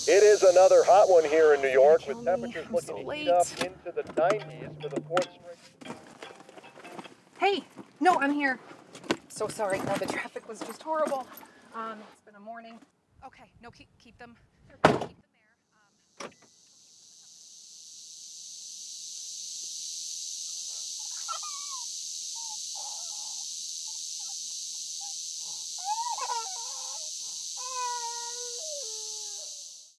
It is another hot one here in New York, with temperatures I'm looking so to heat late. up into the 90s for the fourth straight. Hey, no, I'm here. So sorry. No, the traffic was just horrible. It's been a morning. Okay, no, keep them. Keep them.